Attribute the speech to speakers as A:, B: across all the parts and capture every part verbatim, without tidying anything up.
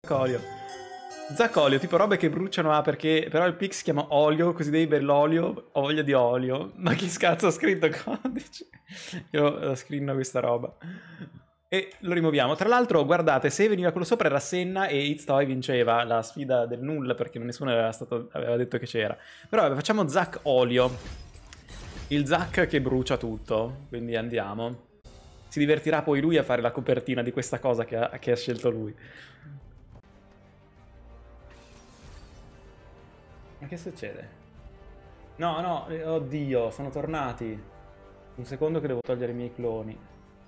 A: Olio. Zaccolio, tipo robe che bruciano, ah, perché però il pic si chiama olio, così devi bere l'olio, ho voglia di olio. Ma chi scazzo ha scritto codice? Io screenno questa roba. E lo rimuoviamo. Tra l'altro, guardate, se veniva quello sopra era Senna e It's Toy vinceva la sfida del nulla, perché nessuno aveva, stato, aveva detto che c'era. Però vabbè, facciamo Zac Olio. Il Zac che brucia tutto, quindi andiamo. Si divertirà poi lui a fare la copertina di questa cosa che ha, che ha scelto lui. Ma che succede? No, no, eh, oddio, sono tornati. Un secondo che devo togliere i miei cloni.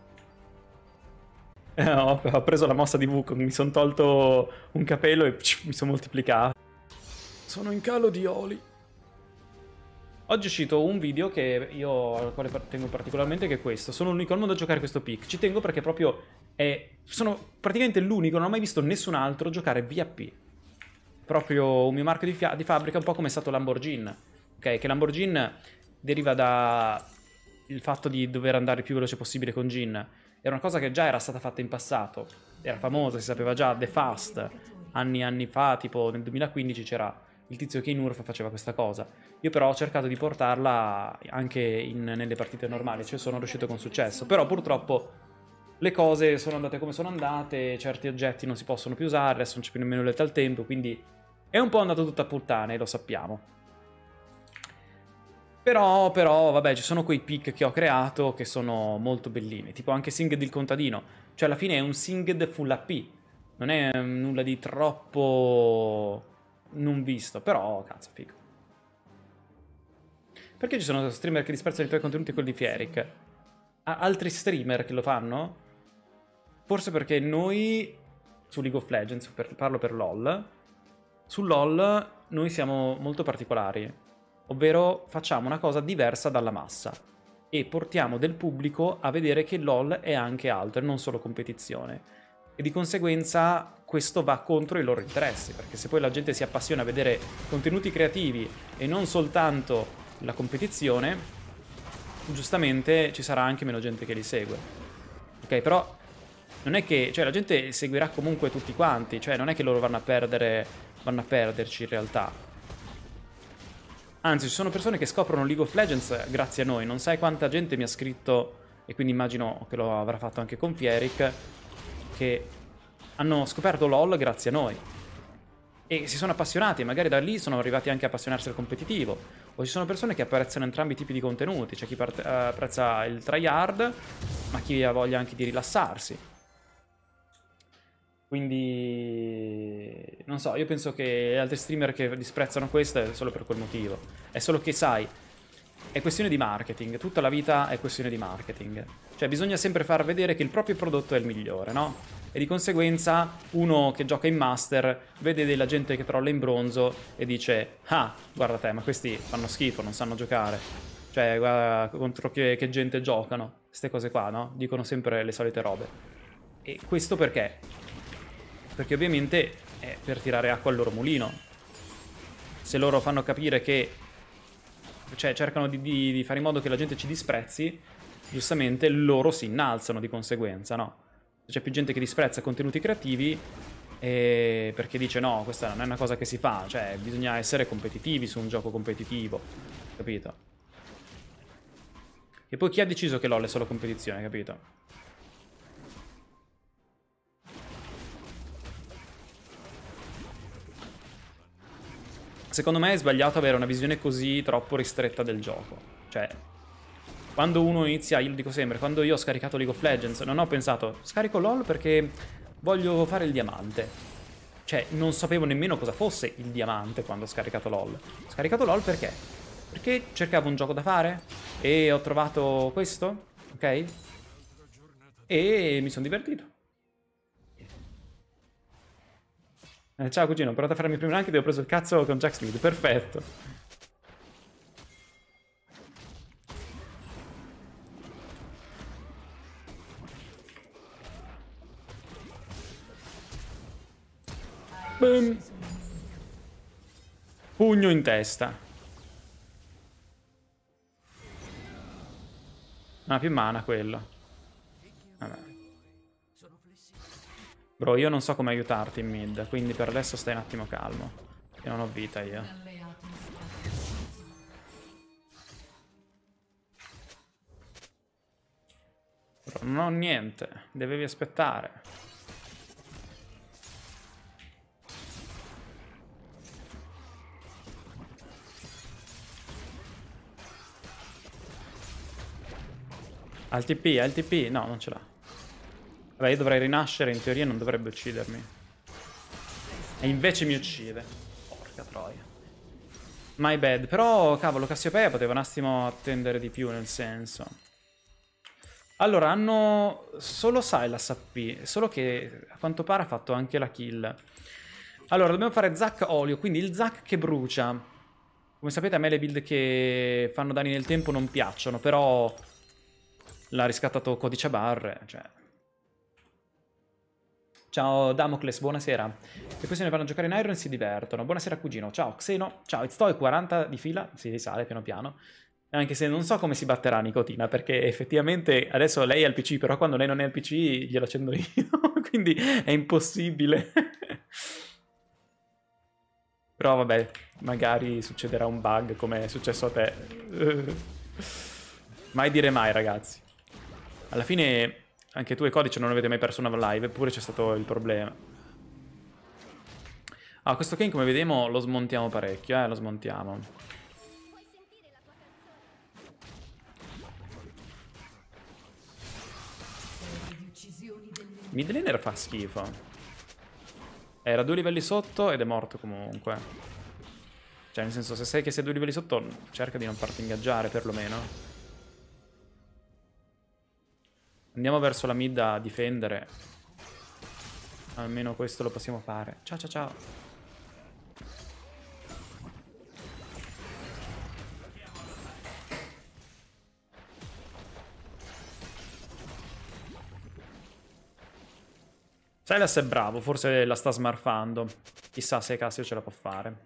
A: Eh, ho, ho preso la mossa di Wukong, mi sono tolto un capello e psh, mi sono moltiplicato. Sono in calo di oli. Oggi è uscito un video che io al quale tengo particolarmente, che è questo. Sono l'unico al mondo a giocare questo pick. Ci tengo perché proprio è... Sono praticamente l'unico, non ho mai visto nessun altro giocare V A P. Proprio un mio marchio di, di fabbrica, un po' come è stato Lamborghini. Ok, che Lamborghini deriva da il fatto di dover andare il più veloce possibile con Jin. Era una cosa che già era stata fatta in passato. Era famosa, si sapeva già, The Fast. Anni e anni fa, tipo nel duemilaquindici c'era il tizio che in Urf faceva questa cosa. Io però ho cercato di portarla anche in, nelle partite normali, cioè sono riuscito con successo. Però purtroppo le cose sono andate come sono andate, certi oggetti non si possono più usare, adesso non c'è più nemmeno lealtà al tempo, quindi è un po' andato tutto a puttane, lo sappiamo. Però, però, vabbè, ci sono quei pick che ho creato che sono molto bellini, tipo anche Singed il contadino. Cioè alla fine è un Singed full A P, non è nulla di troppo non visto, però cazzo, figo. Perché ci sono streamer che disprezzano i tuoi contenuti e quelli di Fierik? Ha altri streamer che lo fanno? Forse perché noi, su League of Legends, per, parlo per LoL, su LoL noi siamo molto particolari, ovvero facciamo una cosa diversa dalla massa e portiamo del pubblico a vedere che LoL è anche altro e non solo competizione. E di conseguenza questo va contro i loro interessi, perché se poi la gente si appassiona a vedere contenuti creativi e non soltanto la competizione, giustamente ci sarà anche meno gente che li segue. Ok, però non è che, cioè la gente seguirà comunque tutti quanti, cioè non è che loro vanno a perdere, vanno a perderci in realtà. Anzi, ci sono persone che scoprono League of Legends grazie a noi, non sai quanta gente mi ha scritto, e quindi immagino che lo avrà fatto anche con Fierik, che hanno scoperto LoL grazie a noi. E si sono appassionati, magari da lì sono arrivati anche a appassionarsi al competitivo. O ci sono persone che apprezzano entrambi i tipi di contenuti, c'è chi apprezza il tryhard, ma chi ha voglia anche di rilassarsi. Quindi, non so, io penso che altri streamer che disprezzano questo è solo per quel motivo. È solo che, sai, è questione di marketing, tutta la vita è questione di marketing. Cioè bisogna sempre far vedere che il proprio prodotto è il migliore, no? E di conseguenza uno che gioca in Master vede della gente che trolla in bronzo e dice: ah, guarda te, ma questi fanno schifo, non sanno giocare. Cioè, guarda contro che, che gente giocano. Queste cose qua, no? Dicono sempre le solite robe. E questo perché? Perché ovviamente è per tirare acqua al loro mulino. Se loro fanno capire che... cioè cercano di, di, di fare in modo che la gente ci disprezzi, giustamente loro si innalzano di conseguenza, no? Se c'è più gente che disprezza contenuti creativi, eh, perché dice no, questa non è una cosa che si fa, cioè bisogna essere competitivi su un gioco competitivo, capito? E poi chi ha deciso che LoL è solo competizione, capito? Secondo me è sbagliato avere una visione così troppo ristretta del gioco. Cioè, quando uno inizia, io lo dico sempre, quando io ho scaricato League of Legends, non ho pensato, scarico LoL perché voglio fare il diamante. Cioè, non sapevo nemmeno cosa fosse il diamante quando ho scaricato LoL. Ho scaricato LoL perché? Perché cercavo un gioco da fare e ho trovato questo, ok? E mi sono divertito. Eh, ciao cugino, ho provato a farmi prima anche e ho preso il cazzo con Jack Smith, perfetto. Boom. Pugno in testa. Non ha più mana quello. Vabbè. Bro, io non so come aiutarti in mid, quindi per adesso stai un attimo calmo. Che non ho vita io. Bro, non ho niente, dovevi aspettare. Al T P, al T P, no, non ce l'ha. Vabbè, io dovrei rinascere, in teoria non dovrebbe uccidermi. E invece mi uccide. Porca troia. My bad. Però, cavolo, Cassiopeia poteva un attimo attendere di più, nel senso. Allora, hanno solo Sylas A P, solo che a quanto pare ha fatto anche la kill. Allora, dobbiamo fare Zac Olio, quindi il Zac che brucia. Come sapete a me le build che fanno danni nel tempo non piacciono, però l'ha riscattato Codice a barre, cioè... Ciao Damocles, buonasera. E poi se ne vanno a giocare in Iron e si divertono. Buonasera cugino. Ciao Xeno. Ciao, It's quaranta di fila. Si risale piano piano. Anche se non so come si batterà Nicotina, perché effettivamente adesso lei è al P C, però quando lei non è al P C glielo accendo io. Quindi è impossibile. Però vabbè, magari succederà un bug come è successo a te. Mai dire mai, ragazzi. Alla fine... Anche tu e Codice non avete mai perso una live, eppure c'è stato il problema. Ah, questo Kane come vediamo lo smontiamo parecchio, eh, lo smontiamo. Mid laner fa schifo. Era due livelli sotto ed è morto comunque. Cioè, nel senso, se sai che sei due livelli sotto, cerca di non farti ingaggiare, perlomeno. Andiamo verso la mid a difendere. Almeno questo lo possiamo fare. Ciao ciao ciao. Sylas è bravo, forse la sta smurfando. Chissà se Cassio ce la può fare.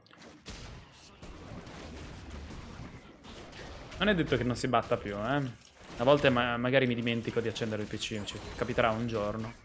A: Non è detto che non si batta più, eh. A volte ma magari mi dimentico di accendere il P C, ci capiterà un giorno.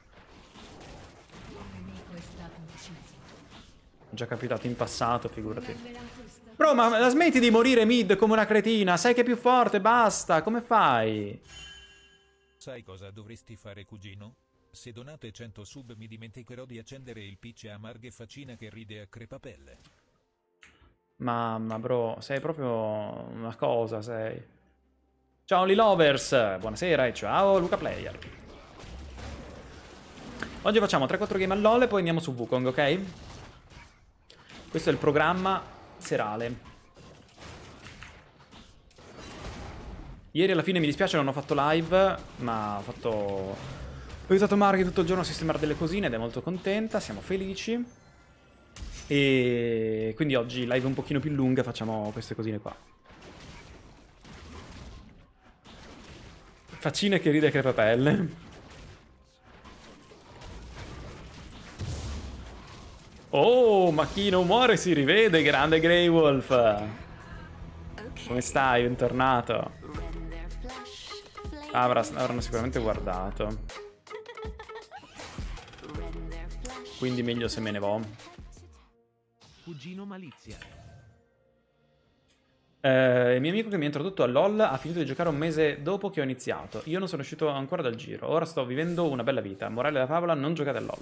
A: È già capitato in passato, figurati. Bro, ma la smetti di morire mid come una cretina? Sai che è più forte, basta, come fai?
B: Sai cosa dovresti fare, cugino? Se donate cento sub mi dimenticherò di accendere il P C a Marghe Facina che ride a crepapelle.
A: Mamma, bro, sei proprio una cosa, sei... Ciao Lilovers, buonasera e ciao Luca Player. Oggi facciamo tre quattro game a LoL e poi andiamo su Wukong, ok? Questo è il programma serale. Ieri alla fine mi dispiace non ho fatto live, ma ho fatto... Ho aiutato Marghi tutto il giorno a sistemare delle cosine ed è molto contenta, siamo felici. E quindi oggi live un pochino più lunga, facciamo queste cosine qua. Facine che ride crepapelle. Oh, ma chi non muore si rivede, grande Grey Wolf. Come stai? Bentornato. Ah, avrà, avranno sicuramente guardato. Quindi meglio se me ne vo.
C: Cugino Malizia.
A: Eh, il mio amico che mi ha introdotto a LoL ha finito di giocare un mese dopo che ho iniziato. Io non sono uscito ancora dal giro. Ora sto vivendo una bella vita. Morale della favola, non giocate a LoL.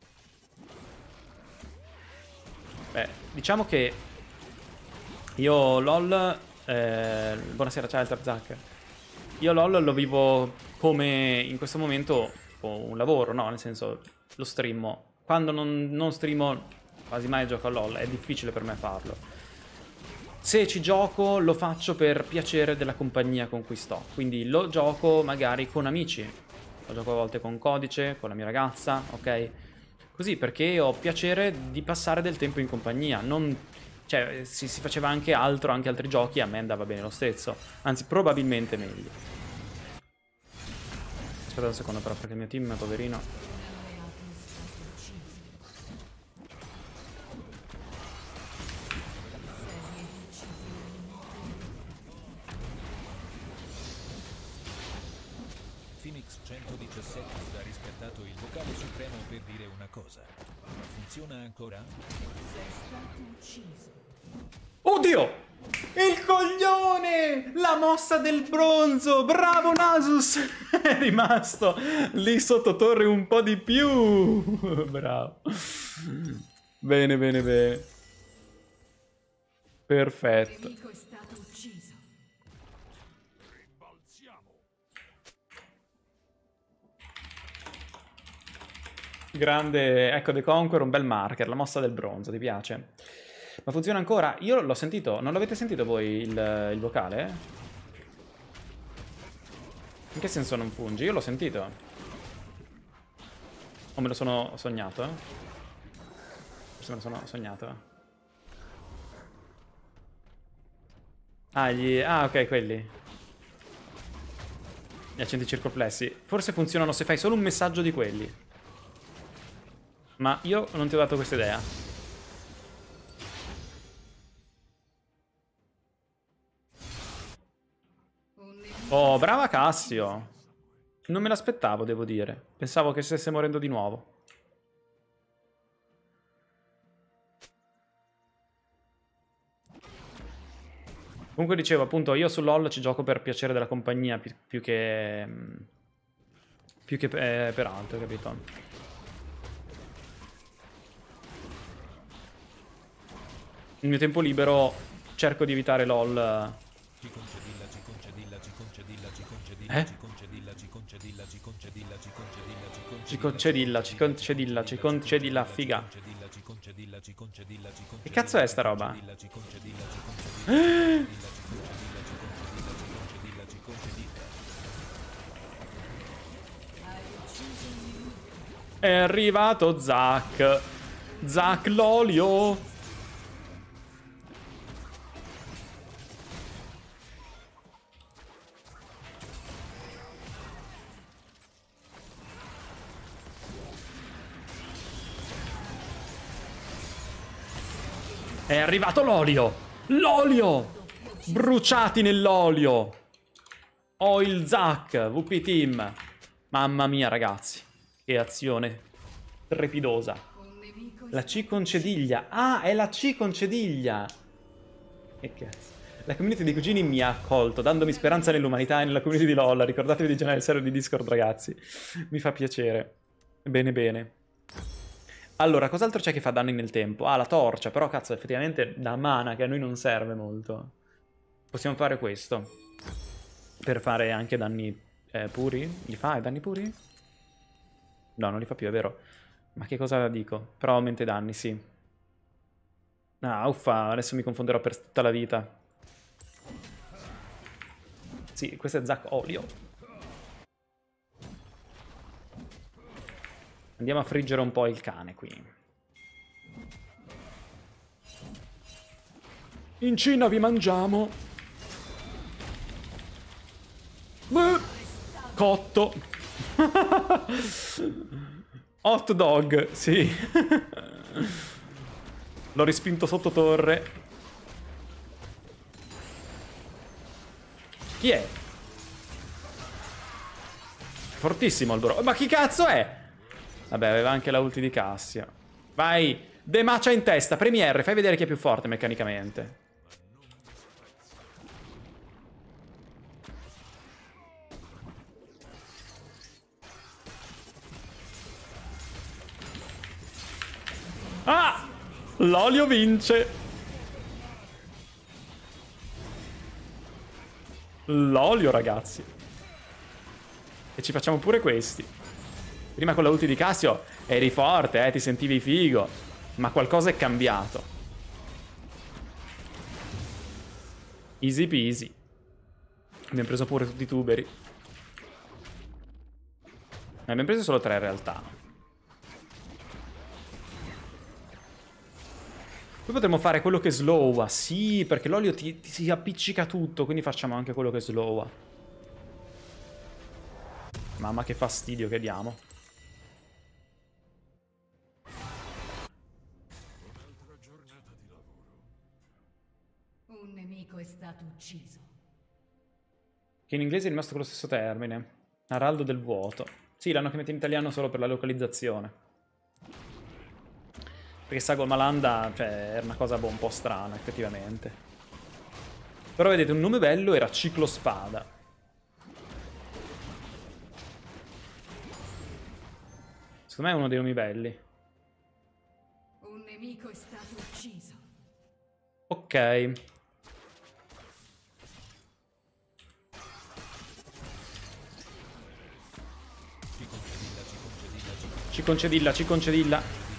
A: Beh, diciamo che io LoL... Eh, buonasera, ciao Eltarzak. Io LoL lo vivo come in questo momento un lavoro, no? Nel senso, lo streamo. Quando non, non streamo, quasi mai gioco a LoL. È difficile per me farlo. Se ci gioco lo faccio per piacere della compagnia con cui sto, quindi lo gioco magari con amici, lo gioco a volte con Codice, con la mia ragazza, ok? Così perché ho piacere di passare del tempo in compagnia, non... cioè si, si faceva anche altro, anche altri giochi, a me andava bene lo stesso, anzi probabilmente meglio. Aspetta un secondo però perché il mio team, poverino...
B: Phoenix centodiciassette da rispettare. aspettato il vocale supremo per dire una cosa. Ma funziona ancora?
A: Oddio! Il coglione! La mossa del bronzo! Bravo Nasus! È rimasto lì sotto torre un po' di più! Bravo. Bene, bene, bene. Perfetto. Grande, ecco The Conqueror, un bel marker, la mossa del bronzo, ti piace? Ma funziona ancora? Io l'ho sentito, non l'avete sentito voi il, il vocale? In che senso non funge? Io l'ho sentito. O me lo sono sognato? Forse me lo sono sognato. Ah, gli... ah ok, quelli. Gli accenti circoplessi. Forse funzionano se fai solo un messaggio di quelli. Ma io non ti ho dato questa idea. Oh, brava Cassio. Non me l'aspettavo, devo dire. Pensavo che stesse morendo di nuovo. Comunque dicevo, appunto, io su LoL ci gioco per piacere della compagnia, più, più che... più che eh, per altro, capito? Nel mio tempo libero cerco di evitare LoL. Eh? Ci concedilla, ci concedilla, ci concedilla, figa. Che cazzo è sta roba? È arrivato Zac. Zac l'olio. È arrivato l'olio! L'olio! Bruciati nell'olio! Ho il Zac, V P Team. Mamma mia, ragazzi. Che azione trepidosa. La C concediglia. Ah, è la C concediglia. Che cazzo. La community dei cugini mi ha accolto, dandomi speranza nell'umanità e nella community di LoL. Ricordatevi di generare il server di Discord, ragazzi. Mi fa piacere. Bene, bene. Allora, cos'altro c'è che fa danni nel tempo? Ah, la torcia, però cazzo, effettivamente da mana che a noi non serve molto. Possiamo fare questo. Per fare anche danni eh, puri? Gli fa i danni puri? No, non li fa più, è vero. Ma che cosa dico? Però aumenta i danni, sì. Ah, uffa, adesso mi confonderò per tutta la vita. Sì, questo è Zac Olio. Andiamo a friggere un po' il cane qui. In Cina vi mangiamo. Beh, cotto. Hot dog, sì. L'ho respinto sotto torre. Chi è? Fortissimo il bro. Ma chi cazzo è? Vabbè, aveva anche la ulti di Cassio. Vai, demacia in testa. Premi R, fai vedere chi è più forte meccanicamente. Ah! L'olio vince. L'olio, ragazzi. E ci facciamo pure questi. Prima con la ulti di Cassio eri forte, eh, ti sentivi figo. Ma qualcosa è cambiato. Easy peasy. Abbiamo preso pure tutti i tuberi. Ne abbiamo preso solo tre in realtà. Poi potremmo fare quello che slowa. Sì, perché l'olio ti, ti si appiccica tutto. Quindi facciamo anche quello che slowa. Mamma che fastidio che diamo.
D: Un nemico è stato ucciso.
A: Che in inglese è rimasto con lo stesso termine. Araldo del vuoto. Sì, l'hanno chiamato in italiano solo per la localizzazione. Perché Sagomalanda, cioè, era una cosa boh, un po' strana, effettivamente. Però vedete, un nome bello era Ciclospada. Secondo me è uno dei nomi belli.
D: Un nemico è stato ucciso.
A: Ok. Ci concedilla, ci concedilla.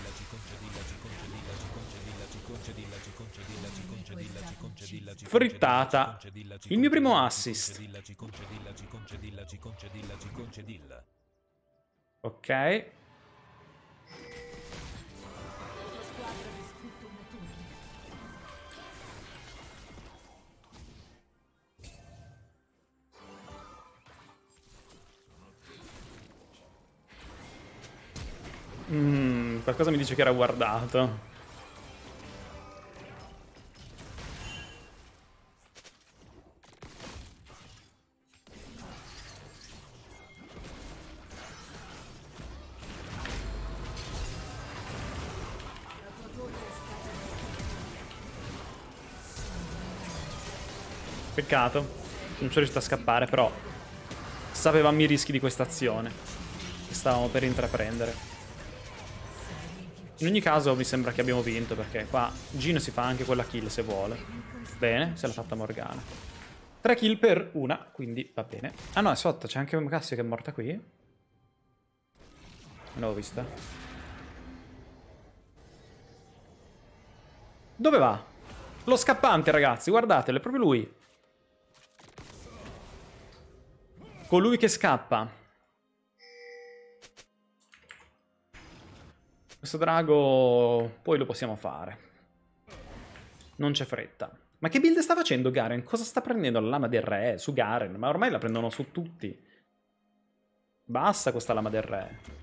A: Frittata. Il mio primo assist. Ok. Mm, qualcosa mi dice che era guardato. Peccato. Non sono riuscito a scappare, però sapevamo i rischi di questa azione che stavamo per intraprendere. In ogni caso mi sembra che abbiamo vinto, perché qua Gino si fa anche quella kill se vuole. Bene, se l'ha fatta Morgana. Tre kill per una, quindi va bene. Ah no, è sotto, c'è anche Cassia che è morta qui. Non l'avevo vista. Dove va? Lo scappante, ragazzi, guardatelo, è proprio lui. Colui che scappa. Questo drago poi lo possiamo fare. Non c'è fretta. Ma che build sta facendo Garen? Cosa sta prendendo la lama del re su Garen? Ma ormai la prendono su tutti. Basta questa lama del re.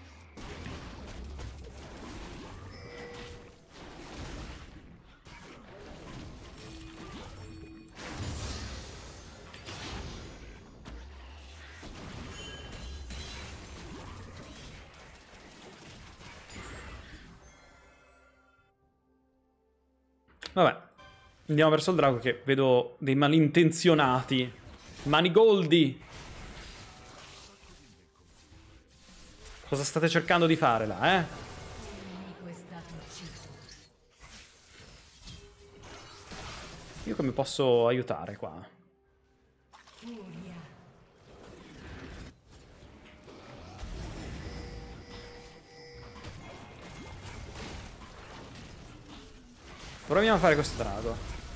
A: Vabbè, andiamo verso il drago che vedo dei malintenzionati. Manigoldi! Cosa state cercando di fare là, eh? Io come posso aiutare qua? Proviamo a fare questo drago.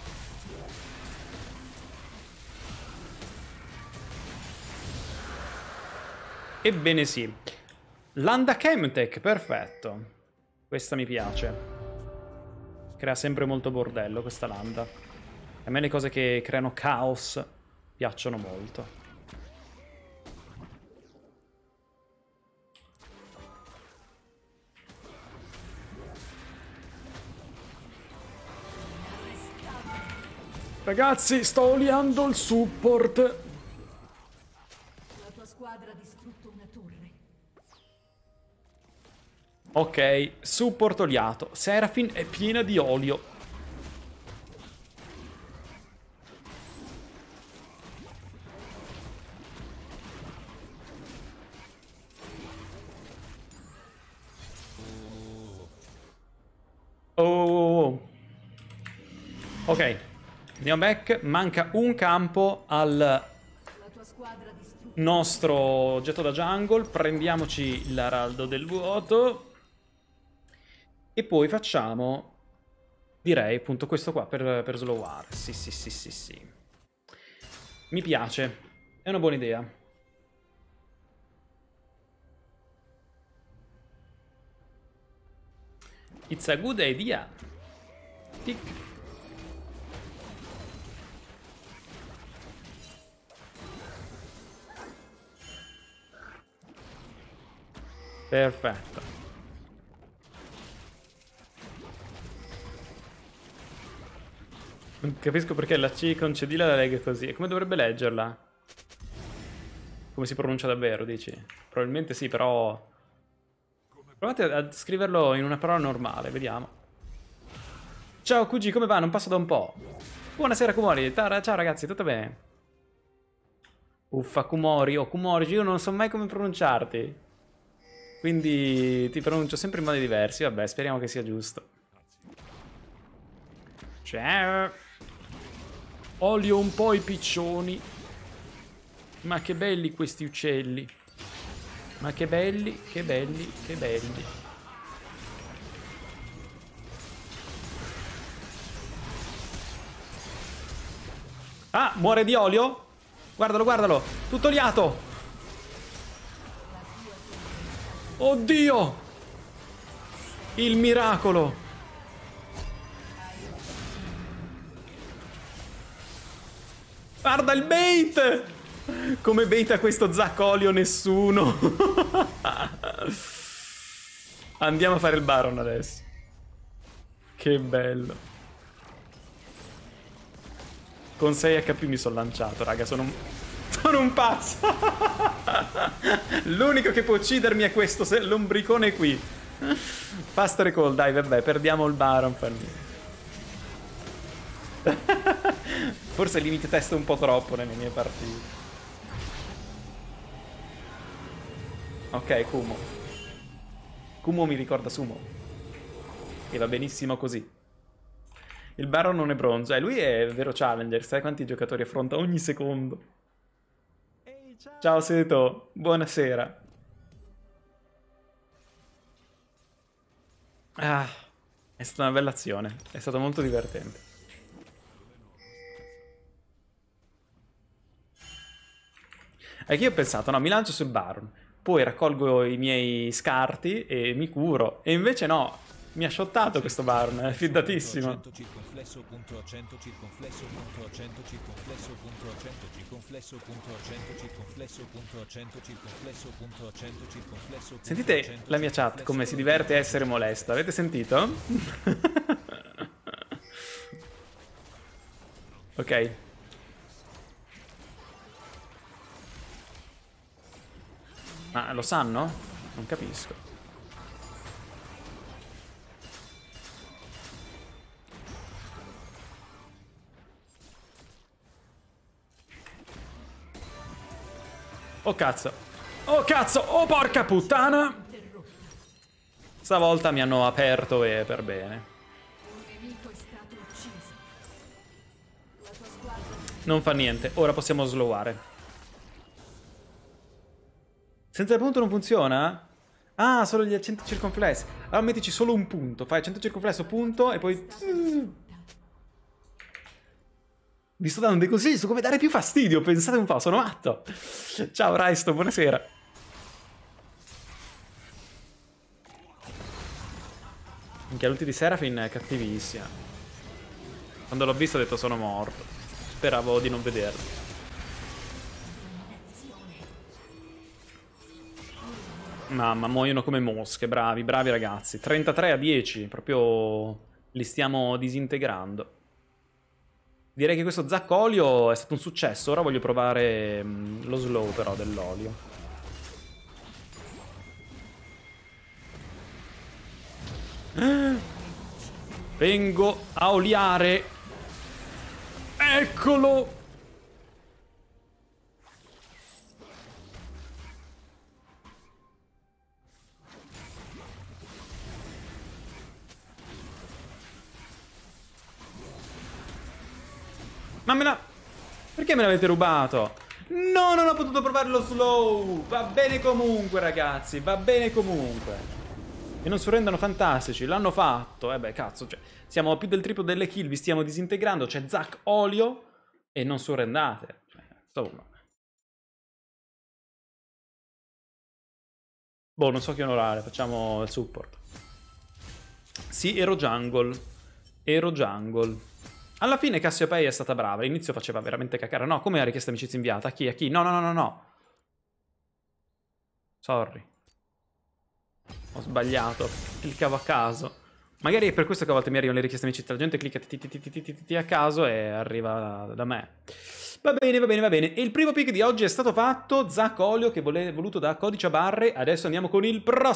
A: Ebbene sì. Landa Chemtech, perfetto. Questa mi piace. Crea sempre molto bordello questa Landa. A me le cose che creano caos piacciono molto. Ragazzi, sto oliando il support.
D: La tua squadra ha distrutto una torre.
A: Ok, support oliato. Seraphine è piena di olio. Oh. Ok. Andiamo back, manca un campo al nostro oggetto da jungle, prendiamoci l'araldo del vuoto e poi facciamo, direi appunto questo qua per, per sloware. Sì, sì, sì, sì, sì. Mi piace, è una buona idea. It's a good idea. Tic. Perfetto. Non capisco perché la C concedila la legge così. E come dovrebbe leggerla? come si pronuncia davvero, dici? Probabilmente sì, però... Provate a scriverlo in una parola normale, vediamo. Ciao Q G, come va? Non passo da un po'. Buonasera Kumori, ciao ragazzi, tutto bene? Uffa, Kumori, o Kumori, io non so mai come pronunciarti. Quindi ti pronuncio sempre in modi diversi, vabbè, speriamo che sia giusto. Ciao. Olio un po' i piccioni. Ma che belli questi uccelli. Ma che belli, che belli, che belli. Ah, muore di olio? Guardalo, guardalo. Tutto oliato. Oddio. Il miracolo. Guarda il bait. Come baita questo Zaccolio nessuno. Andiamo a fare il Baron adesso. Che bello. Con sei H P mi sono lanciato, raga, sono un... sono un pazzo. L'unico che può uccidermi è questo lombricone qui. Fast recall, dai, vabbè, perdiamo il Baron, fa niente. Forse limite test un po' troppo nelle mie partite. Ok, Kumo. Kumo mi ricorda Sumo. E va benissimo così. Il Baron non è bronzo. Eh, lui è vero challenger. Sai quanti giocatori affronta ogni secondo? Ciao Seto. Buonasera. Ah, è stata una bella azione. È stato molto divertente. E che io ho pensato, no, mi lancio sul Baron. Poi raccolgo i miei scarti e mi curo. E invece no, mi ha shottato questo Baron, è fidatissimo. Sentite la mia chat come si diverte a essere molesta, avete sentito? Ok. Ma lo sanno? Non capisco. Oh cazzo. Oh cazzo. Oh porca puttana. Stavolta mi hanno aperto e per bene. Non fa niente. Ora possiamo sloware. Senza il punto non funziona? Ah, solo gli accenti circonflessi. Allora mettici solo un punto. Fai accento circonflesso, punto, e poi... Vi sto dando dei consigli su come dare più fastidio. Pensate un po', sono matto. Ciao Raisto, buonasera. Minchia, l'ulti di Seraphine è cattivissima. Quando l'ho visto ho detto sono morto. Speravo di non vederlo. Mamma, muoiono come mosche, bravi, bravi ragazzi. trentatré a dieci, proprio li stiamo disintegrando. Direi che questo Zaccolio è stato un successo. Ora voglio provare mh, lo slow però dell'olio. Vengo a oliare. Eccolo. Ma me la... Perché me l'avete rubato? No, non ho potuto provare lo slow. Va bene comunque, ragazzi. Va bene comunque. E non surrendano fantastici. L'hanno fatto. Eh beh, cazzo. Cioè, siamo a più del triplo delle kill. Vi stiamo disintegrando. C'è Zac Olio. E non surrendate. Cioè, sto uno. Boh, non so che onorare. Facciamo il support. Sì, ero jungle. Ero jungle. Alla fine Cassiopeia è stata brava, all'inizio faceva veramente cacare. No, come ha richiesto amicizia inviata? A chi? A chi? No, no, no, no, no. Sorry. Ho sbagliato. Cliccavo a caso. Magari è per questo che a volte mi arrivano le richieste amicizia. La gente clicca a caso e arriva da me. Va bene, va bene, va bene. E il primo pick di oggi è stato fatto. Zac Olio che vole- voluto da Codice a barre. Adesso andiamo con il prossimo.